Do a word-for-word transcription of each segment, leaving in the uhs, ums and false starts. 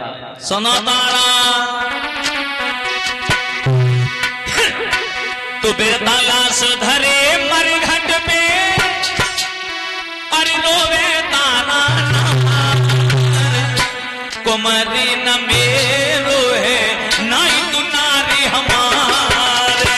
सुनो तारा तू बेताला सुधरे मरघट पे अरे रोवे तारा कुमारी न मेरो है नाई तू नारी हमारे।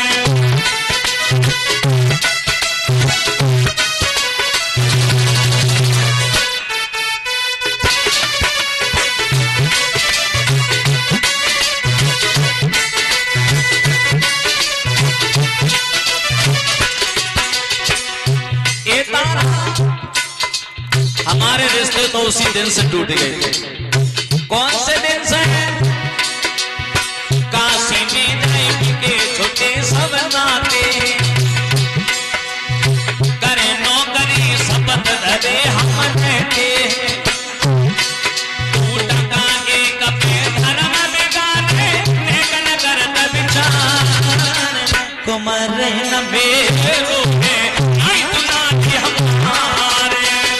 ये तारा हमारे रिश्ते तो उसी दिन से टूट गए थे। कौन से दिन से? काशी में नहीं के छोटे सब नाते करे नौकरी शपथ धरे हम रहते टका एक पे धर्म बिगाड़े नेकन करत विचार कुमार न मेरो है आई तुनाती हमारे।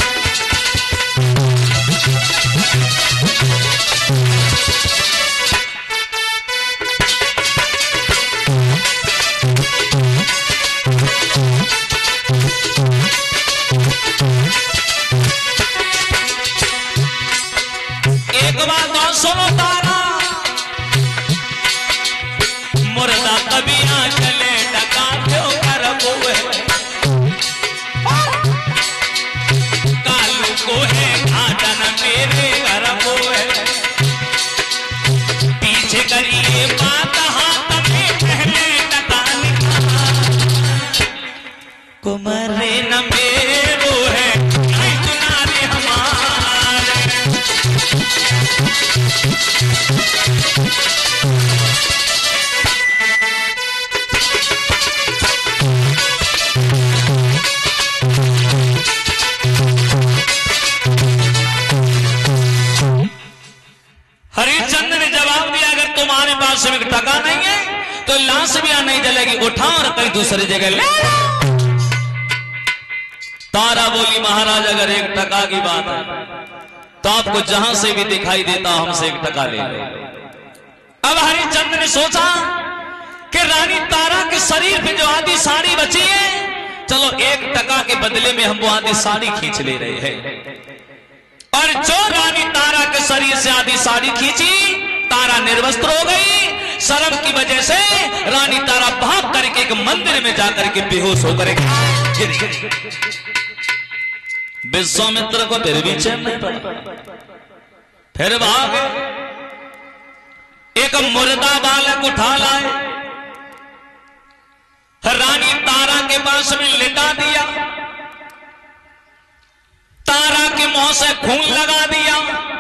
एक बात और सुनो तारा मुर्दा तबिया चले डका क्यों कर बोए कालू को है घाटन मेरे घर बोए पीछे करिए बात हाथ में पहले डका कुमारे न मेरो है नहीं तुम्हारे हमारे। हरिश्चंद्र ने जवाब दिया अगर तुम्हारे पास में टका नहीं है तो लाश भी नहीं जलेगी उठा और कहीं दूसरी जगह ले। तारा बोली महाराज अगर एक टका की बात है तो आपको जहां से भी दिखाई देता हमसे एक टका ले लो। अब हरिश्चंद्र ने सोचा कि रानी तारा के शरीर पे जो आधी साड़ी बची है चलो एक टका के बदले में हम वो आधी साड़ी खींच ले रहे हैं। और जो रानी तारा के शरीर से आधी साड़ी खींची तारा निर्वस्त्र हो गई। शर्म की वजह से रानी तारा भाग करके एक मंदिर में जाकर के बेहोश होकर गिर गई। विश्वामित्र को फिर भी चैन नहीं पड़ा फिर भाग एक मुर्दा बालक उठा लाए रानी तारा के पास में लिटा दिया तारा के मुंह से खून लगा दिया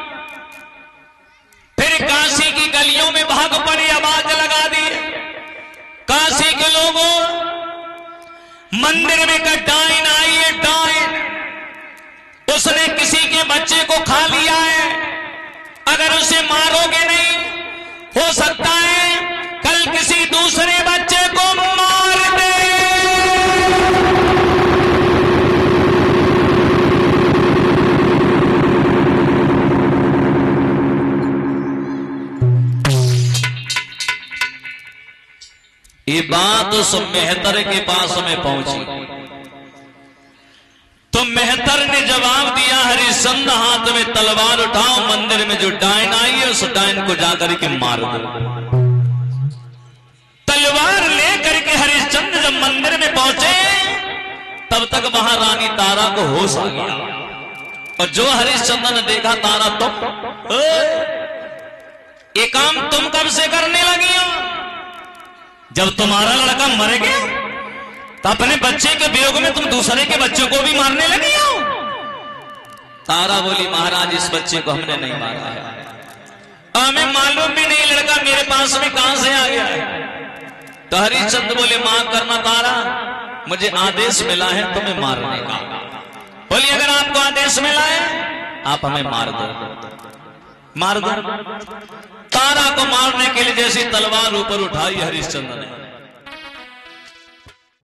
फिर काशी की गलियों में भाग पड़ी आवाज लगा दी काशी के लोगों मंदिर में का डाइन आई है डाइन उसने किसी के बच्चे को खा लिया है अगर उसे मारोगे नहीं हो सकता है कल किसी दूसरे बच्चे को मार दे। ये बात उस मेहतर के पास में पहुंची तो मेहतर ने जवाब दिया हरिश्चंद्र हाथ में तलवार उठाओ मंदिर में जो डायन आई है उस डायन को जाकर के मार दो। तलवार लेकर के हरिश्चंद्र जब मंदिर में पहुंचे तब तक वहां रानी तारा को होश आ गया और जो हरिश्चंद्र ने देखा तारा तुम ये काम तुम कब से करने लगी हो जब तुम्हारा लड़का मर गया तो अपने बच्चे के वियोग में तुम दूसरे के बच्चों को भी मारने लगी हो। तारा बोली महाराज इस बच्चे को हमने नहीं मारा है हमें मालूम भी नहीं लड़का मेरे पास में कहां से आ गया है। तो हरिश्चंद्र बोले माफ करना तारा मुझे आदेश मिला है तुम्हें मारने का। बोली अगर आपको आदेश मिला है आप हमें मार दो मार दो। तारा को मारने के लिए जैसी तलवार ऊपर उठाई हरिश्चंद्र ने